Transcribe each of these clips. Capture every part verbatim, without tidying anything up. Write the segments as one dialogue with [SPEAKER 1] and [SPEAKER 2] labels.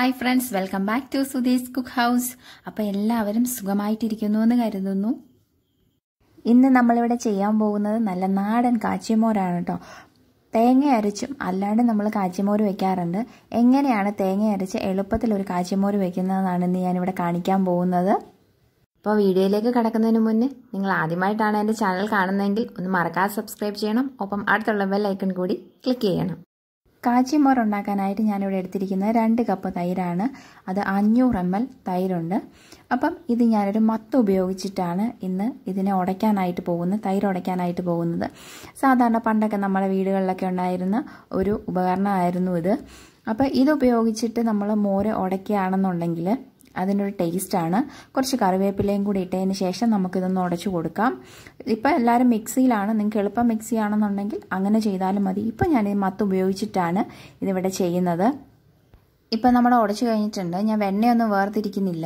[SPEAKER 1] Hi friends, welcome back to Sudhi's Cook House. അപ്പോൾ എല്ലാവരും സുഖമായിട്ടിരിക്കുന്നു എന്ന് കരുതുന്നു. ഇന്ന് നമ്മൾ ഇവിടെ ചെയ്യാൻ പോകുന്നത് നല്ല നാടൻ കാച്ചിമോരാണ് ട്ടോ. തേങ്ങ അരച്ചും അല്ലാണ്ട് നമ്മൾ കാച്ചിമോര് വെക്കാറുണ്ട്. എങ്ങനെയാണ് തേങ്ങ അരച്ച് എളുപ്പത്തിൽ ഒരു കാച്ചിമോര് വെക്കുന്നതെന്നാണ് ഇന്ന് ഞാൻ ഇവിടെ കാണിക്കാൻ പോകുന്നത്. അപ്പോൾ വീഡിയോയിലേക്ക് കടക്കുന്നതിന് മുന്നേ നിങ്ങൾ ആദ്യമായിട്ടാണ് എൻ്റെ ചാനൽ കാണുന്നതെങ്കിൽ ഒന്ന് മറക്കാതെ സബ്സ്ക്രൈബ് ചെയ്യണം. ഒപ്പം അടുത്തുള്ള ബെൽ ഐക്കൺ കൂടി ക്ലിക്ക് ചെയ്യണം. കാച്ചിമോർ ഉണ്ടാക്കാനായിട്ട് ഞാനിവിടെ എടുത്തിരിക്കുന്നത് രണ്ട് കപ്പ് തൈരാണ്. അത് അഞ്ഞൂറ് എം എൽ തൈരുണ്ട്. അപ്പം ഇത് ഞാനൊരു മത്ത് ഉപയോഗിച്ചിട്ടാണ് ഇന്ന് ഇതിനെ ഉടയ്ക്കാനായിട്ട് പോകുന്നത്, തൈര് ഉടയ്ക്കാനായിട്ട് പോകുന്നത്. സാധാരണ പണ്ടൊക്കെ നമ്മുടെ വീടുകളിലൊക്കെ ഉണ്ടായിരുന്ന ഒരു ഉപകരണമായിരുന്നു ഇത്. അപ്പോൾ ഇത് ഉപയോഗിച്ചിട്ട് നമ്മൾ മോര് ഉടയ്ക്കുകയാണെന്നുണ്ടെങ്കിൽ അതിനൊരു ടേസ്റ്റാണ്. കുറച്ച് കറിവേപ്പിലയും കൂടി ഇട്ടതിന് ശേഷം നമുക്കിതൊന്ന് ഉടച്ചു കൊടുക്കാം. ഇപ്പം എല്ലാവരും മിക്സിയിലാണ്, നിങ്ങൾക്ക് എളുപ്പം മിക്സി ആണെന്നുണ്ടെങ്കിൽ അങ്ങനെ ചെയ്താലും മതി. ഇപ്പം ഞാൻ ഈ മത്ത് ഉപയോഗിച്ചിട്ടാണ് ഇതിവിടെ ചെയ്യുന്നത്. ഇപ്പം നമ്മൾ ഉടച്ചു കഴിഞ്ഞിട്ടുണ്ട്. ഞാൻ വെണ്ണയൊന്നും വേർതിരിക്കുന്നില്ല.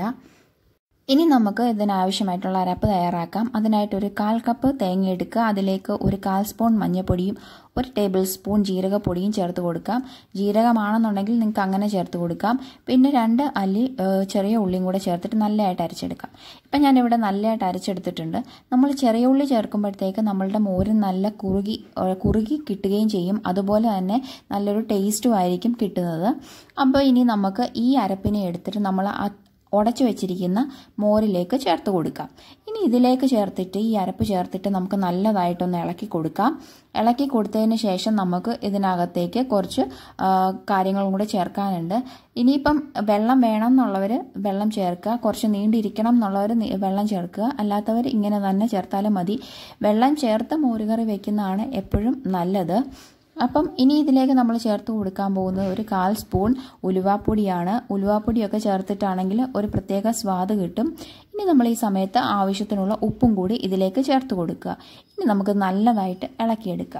[SPEAKER 1] ഇനി നമുക്ക് ഇതിനാവശ്യമായിട്ടുള്ള അരപ്പ് തയ്യാറാക്കാം. അതിനായിട്ടൊരു കാൽ കപ്പ് തേങ്ങ എടുക്കുക. അതിലേക്ക് ഒരു കാൽ സ്പൂൺ മഞ്ഞൾപ്പൊടിയും ഒരു ടേബിൾ സ്പൂൺ ജീരകപ്പൊടിയും ചേർത്ത് കൊടുക്കാം. ജീരകമാണെന്നുണ്ടെങ്കിൽ നിങ്ങൾക്ക് അങ്ങനെ ചേർത്ത് കൊടുക്കാം. പിന്നെ രണ്ട് അല്ലി ചെറിയ ഉള്ളിയും കൂടെ ചേർത്തിട്ട് നല്ലതായിട്ട് അരച്ചെടുക്കാം. ഇപ്പം ഞാനിവിടെ നല്ലതായിട്ട് അരച്ചെടുത്തിട്ടുണ്ട്. നമ്മൾ ചെറിയ ഉള്ളി ചേർക്കുമ്പോഴത്തേക്ക് നമ്മളുടെ മോര് നല്ല കുറുകി കുറുകി കിട്ടുകയും ചെയ്യും. അതുപോലെ തന്നെ നല്ലൊരു ടേസ്റ്റും ആയിരിക്കും കിട്ടുന്നത്. അപ്പോൾ ഇനി നമുക്ക് ഈ അരപ്പിനെ എടുത്തിട്ട് നമ്മൾ ഉടച്ചു വെച്ചിരിക്കുന്ന മോരിലേക്ക് ചേർത്ത് കൊടുക്കാം. ഇനി ഇതിലേക്ക് ചേർത്തിട്ട് ഈ അരപ്പ് ചേർത്തിട്ട് നമുക്ക് നല്ലതായിട്ടൊന്ന് ഇളക്കി കൊടുക്കാം. ഇളക്കി കൊടുത്തതിന് ശേഷം നമുക്ക് ഇതിനകത്തേക്ക് കുറച്ച് കാര്യങ്ങളും കൂടെ ചേർക്കാനുണ്ട്. ഇനിയിപ്പം വെള്ളം വേണം എന്നുള്ളവർ വെള്ളം ചേർക്കുക, കുറച്ച് നീണ്ടിരിക്കണം എന്നുള്ളവർ വെള്ളം ചേർക്കുക. അല്ലാത്തവർ ഇങ്ങനെ തന്നെ ചേർത്താലും മതി. വെള്ളം ചേർത്ത് മോരുകറി വെക്കുന്നതാണ് എപ്പോഴും നല്ലത്. അപ്പം ഇനി ഇതിലേക്ക് നമ്മൾ ചേർത്ത് കൊടുക്കാൻ പോകുന്നത് ഒരു കാൽ സ്പൂൺ ഉലുവാപ്പൊടിയാണ്. ഉലുവാപ്പൊടിയൊക്കെ ചേർത്തിട്ടാണെങ്കിൽ ഒരു പ്രത്യേക സ്വാദ് കിട്ടും. ഇനി നമ്മൾ ഈ സമയത്ത് ആവശ്യത്തിനുള്ള ഉപ്പും കൂടി ഇതിലേക്ക് ചേർത്ത് കൊടുക്കുക. ഇനി നമുക്ക് നല്ലതായിട്ട് ഇളക്കിയെടുക്കാം.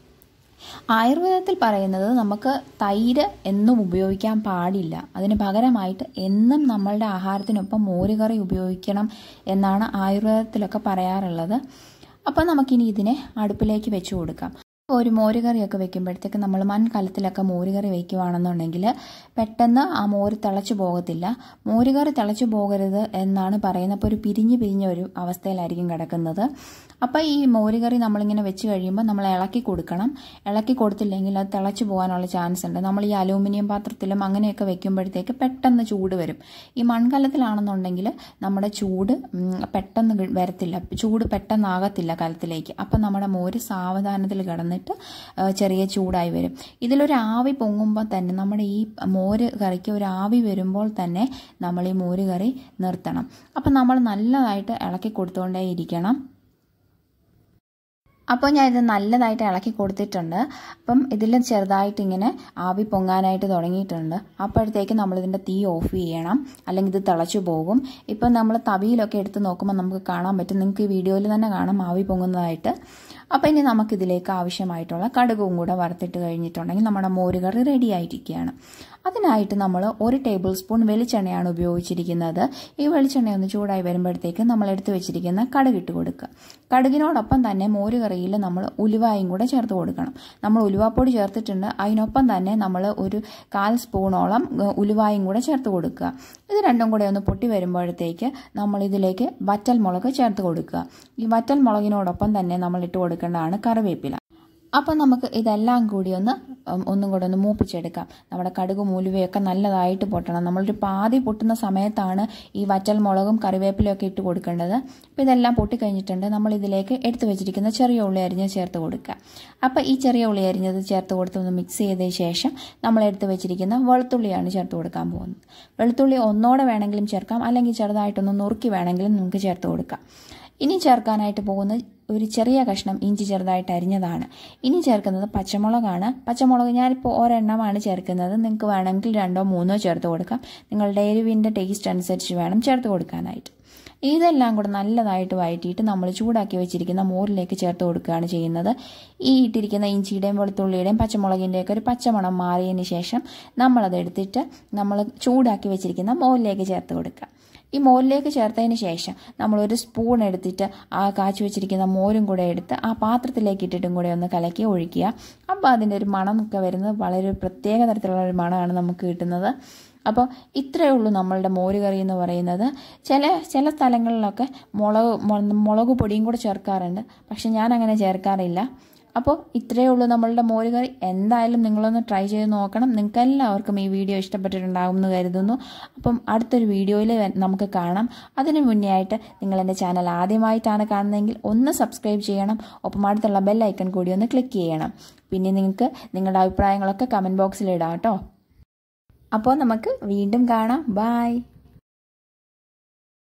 [SPEAKER 1] ആയുർവേദത്തിൽ പറയുന്നത് നമുക്ക് തൈര് എന്നും ഉപയോഗിക്കാൻ പാടില്ല. അതിന് പകരമായിട്ട് എന്നും നമ്മളുടെ ആഹാരത്തിനൊപ്പം മോരുകറി ഉപയോഗിക്കണം എന്നാണ് ആയുർവേദത്തിലൊക്കെ പറയാറുള്ളത്. അപ്പോൾ നമുക്കിനി ഇതിനെ അടുപ്പിലേക്ക് വെച്ച് കൊടുക്കാം. ഒരു മോരുകറിയൊക്കെ വെക്കുമ്പോഴത്തേക്ക് നമ്മൾ മൺകലത്തിലൊക്കെ മോരുകറി വയ്ക്കുകയാണെന്നുണ്ടെങ്കിൽ പെട്ടെന്ന് ആ മോര് തിളച്ചു പോകത്തില്ല. മോരുകറി തിളച്ചു പോകരുത് എന്നാണ് പറയുന്നത്. അപ്പോൾ ഒരു പിരിഞ്ഞ് പിരിഞ്ഞ ഒരു അവസ്ഥയിലായിരിക്കും കിടക്കുന്നത്. അപ്പോൾ ഈ മോരുകറി നമ്മളിങ്ങനെ വെച്ച് കഴിയുമ്പോൾ നമ്മൾ ഇളക്കി കൊടുക്കണം. ഇളക്കി കൊടുത്തില്ലെങ്കിൽ അത് തിളച്ചു പോകാനുള്ള ചാൻസ് ഉണ്ട്. നമ്മൾ ഈ അലൂമിനിയം പാത്രത്തിലും അങ്ങനെയൊക്കെ വെക്കുമ്പോഴത്തേക്ക് പെട്ടെന്ന് ചൂട് വരും. ഈ മൺകലത്തിലാണെന്നുണ്ടെങ്കിൽ നമ്മുടെ ചൂട് പെട്ടെന്ന് വരത്തില്ല, ചൂട് പെട്ടെന്നാകത്തില്ല കലത്തിലേക്ക്. അപ്പം നമ്മുടെ മോര് സാവധാനത്തിൽ കിടന്നിട്ട് ചെറിയ ചൂടായി വരും. ഇതിലൊരു ആവി പൊങ്ങുമ്പോൾ തന്നെ നമ്മുടെ ഈ മോര് കറിക്ക് ഒരു ആവി വരുമ്പോൾ തന്നെ നമ്മൾ ഈ മോര് കറി നിർത്തണം. അപ്പം നമ്മൾ നല്ലതായിട്ട് ഇളക്കി കൊടുത്തുകൊണ്ടേ ഇരിക്കണം. അപ്പോൾ ഞാൻ ഇത് നല്ലതായിട്ട് ഇളക്കി കൊടുത്തിട്ടുണ്ട്. അപ്പം ഇതിൽ ചെറുതായിട്ട് ഇങ്ങനെ ആവി പൊങ്ങാനായിട്ട് തുടങ്ങിയിട്ടുണ്ട്. അപ്പോഴത്തേക്ക് നമ്മളിതിൻ്റെ തീ ഓഫ് ചെയ്യണം, അല്ലെങ്കിൽ ഇത് തിളച്ചു പോകും. ഇപ്പം നമ്മൾ തവിയിലൊക്കെ എടുത്ത് നോക്കുമ്പോൾ നമുക്ക് കാണാൻ പറ്റും, നിങ്ങൾക്ക് ഈ വീഡിയോയിൽ തന്നെ കാണാം ആവി പൊങ്ങുന്നതായിട്ട്. അപ്പോൾ ഇനി നമുക്കിതിലേക്ക് ആവശ്യമായിട്ടുള്ള കടുകും കൂടെ വറുത്തിട്ട് കഴിഞ്ഞിട്ടുണ്ടെങ്കിൽ നമ്മുടെ മോരുകറി റെഡി ആയിരിക്കുകയാണ്. അതിനായിട്ട് നമ്മൾ ഒരു ടേബിൾ സ്പൂൺ വെളിച്ചെണ്ണയാണ് ഉപയോഗിച്ചിരിക്കുന്നത്. ഈ വെളിച്ചെണ്ണ ഒന്ന് ചൂടായി വരുമ്പോഴത്തേക്ക് നമ്മൾ എടുത്തു വെച്ചിരിക്കുന്ന കടുകിട്ട് കൊടുക്കുക. കടുകിനോടൊപ്പം തന്നെ മോരുകറിയിൽ നമ്മൾ ഉലുവായും കൂടെ ചേർത്ത് കൊടുക്കണം. നമ്മൾ ഉലുവാപ്പൊടി ചേർത്തിട്ടുണ്ട്. അതിനൊപ്പം തന്നെ നമ്മൾ ഒരു കാൽ സ്പൂണോളം ഉലുവായും കൂടെ ചേർത്ത് കൊടുക്കുക. ഇത് രണ്ടും കൂടെ ഒന്ന് പൊട്ടി വരുമ്പോഴത്തേക്ക് നമ്മൾ ഇതിലേക്ക് വറ്റൽ മുളക് ചേർത്ത് കൊടുക്കുക. ഈ വറ്റൽ മുളകിനോടൊപ്പം തന്നെ നമ്മൾ ഇട്ട് കൊടുക്കേണ്ടതാണ് കറിവേപ്പില. അപ്പോൾ നമുക്ക് ഇതെല്ലാം കൂടി ഒന്ന് ഒന്നും കൂടെ ഒന്ന് മൂപ്പിച്ചെടുക്കാം. നമ്മുടെ കടുകും ഉലുവയൊക്കെ നല്ലതായിട്ട് പൊട്ടണം. നമ്മളൊരു പാതി പൊട്ടുന്ന സമയത്താണ് ഈ വറ്റൽ മുളകും കറിവേപ്പിലയൊക്കെ ഇട്ട് കൊടുക്കേണ്ടത്. അപ്പോൾ ഇതെല്ലാം പൊട്ടിക്കഴിഞ്ഞിട്ടുണ്ട്. നമ്മൾ ഇതിലേക്ക് എടുത്തു വെച്ചിരിക്കുന്ന ചെറിയ ഉള്ളി അരിഞ്ഞ് ചേർത്ത് കൊടുക്കുക. അപ്പോൾ ഈ ചെറിയ ഉള്ളി അരിഞ്ഞത് ചേർത്ത് കൊടുത്ത് ഒന്ന് മിക്സ് ചെയ്തതിന് ശേഷം നമ്മൾ എടുത്ത് വെച്ചിരിക്കുന്ന വെളുത്തുള്ളിയാണ് ചേർത്ത് കൊടുക്കാൻ പോകുന്നത്. വെളുത്തുള്ളി ഒന്നോടെ വേണമെങ്കിലും ചേർക്കാം, അല്ലെങ്കിൽ ചെറുതായിട്ടൊന്ന് നുറുക്കി വേണമെങ്കിലും നമുക്ക് ചേർത്ത് കൊടുക്കാം. ഇനി ചേർക്കാനായിട്ട് പോകുന്ന ഒരു ചെറിയ കഷ്ണം ഇഞ്ചി ചെറുതായിട്ട് അരിഞ്ഞതാണ്. ഇനി ചേർക്കുന്നത് പച്ചമുളകാണ്. പച്ചമുളക് ഞാനിപ്പോൾ ഒരെണ്ണമാണ് ചേർക്കുന്നത്. നിങ്ങൾക്ക് വേണമെങ്കിൽ രണ്ടോ മൂന്നോ ചേർത്ത് കൊടുക്കാം. നിങ്ങളുടെ എരിവിൻ്റെ ടേസ്റ്റ് അനുസരിച്ച് വേണം ചേർത്ത് കൊടുക്കാനായിട്ട്. ഇതെല്ലാം കൂടെ നല്ലതായിട്ട് വഴറ്റിയിട്ട് നമ്മൾ ചൂടാക്കി വെച്ചിരിക്കുന്ന മോരിലേക്ക് ചേർത്ത് കൊടുക്കുകയാണ് ചെയ്യുന്നത്. ഈ ഇട്ടിരിക്കുന്ന ഇഞ്ചിയുടെയും വെളുത്തുള്ളിയുടെയും പച്ചമുളകിൻ്റെയൊക്കെ ഒരു പച്ചമണം മാറിയതിന് ശേഷം നമ്മളതെടുത്തിട്ട് നമ്മൾ ചൂടാക്കി വെച്ചിരിക്കുന്ന മോരിലേക്ക് ചേർത്ത് കൊടുക്കുക. ഈ മോരിലേക്ക് ചേർത്തതിന് ശേഷം നമ്മളൊരു സ്പൂൺ എടുത്തിട്ട് ആ കാച്ചി വെച്ചിരിക്കുന്ന മോരും കൂടെ എടുത്ത് ആ പാത്രത്തിലേക്ക് ഇട്ടിട്ടും കൂടെ ഒന്ന് കലക്കി ഒഴിക്കുക. അപ്പോൾ അതിൻ്റെ ഒരു മണമൊക്കെ വരുന്നത് വളരെ പ്രത്യേക തരത്തിലുള്ള ഒരു മണമാണ് നമുക്ക് കിട്ടുന്നത്. അപ്പോൾ ഇത്രയേ ഉള്ളൂ നമ്മളുടെ മോര് കറി എന്ന് പറയുന്നത്. ചില ചില സ്ഥലങ്ങളിലൊക്കെ മുളക് മുളക് പൊടിയും കൂടെ ചേർക്കാറുണ്ട്, പക്ഷെ ഞാൻ അങ്ങനെ ചേർക്കാറില്ല. അപ്പോൾ ഇത്രയേ ഉള്ളൂ നമ്മളുടെ മോര് കറി. എന്തായാലും നിങ്ങളൊന്ന് ട്രൈ ചെയ്ത് നോക്കണം. നിങ്ങൾക്ക് എല്ലാവർക്കും ഈ വീഡിയോ ഇഷ്ടപ്പെട്ടിട്ടുണ്ടാകും എന്ന് കരുതുന്നു. അപ്പം അടുത്തൊരു വീഡിയോയിൽ നമുക്ക് കാണാം. അതിന് മുന്നേ ആയിട്ട് നിങ്ങൾ എൻ്റെ ചാനൽ ആദ്യമായിട്ടാണ് കാണുന്നതെങ്കിൽ ഒന്ന് സബ്സ്ക്രൈബ് ചെയ്യണം. ഒപ്പം അടുത്തുള്ള ബെൽ ഐക്കൺ കൂടി ഒന്ന് ക്ലിക്ക് ചെയ്യണം. പിന്നെ നിങ്ങൾക്ക് നിങ്ങളുടെ അഭിപ്രായങ്ങളൊക്കെ കമൻറ്റ് ബോക്സിൽ ഇടാം കേട്ടോ. അപ്പോൾ നമുക്ക് വീണ്ടും കാണാം. ബൈ.